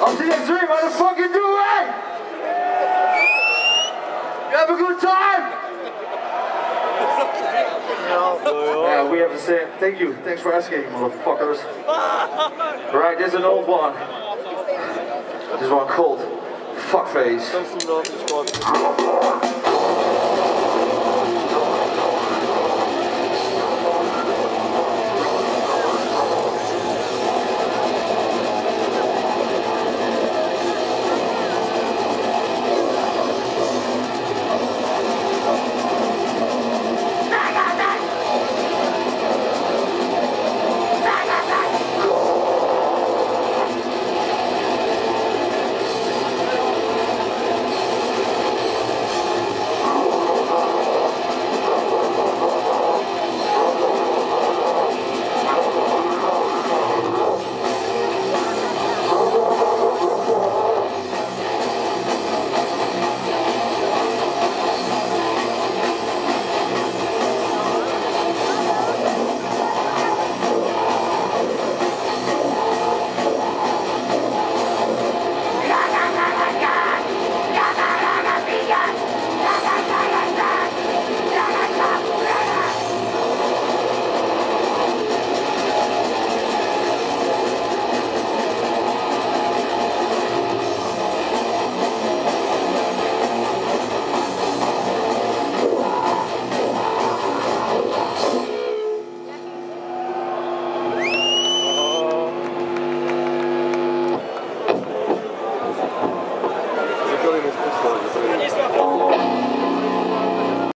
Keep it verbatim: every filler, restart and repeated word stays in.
I'll see you next week, motherfucking do it! You have a good time! Yeah, we have to say thank you. Thanks for asking, motherfuckers. Right, there's an old one. This one called Fuckface.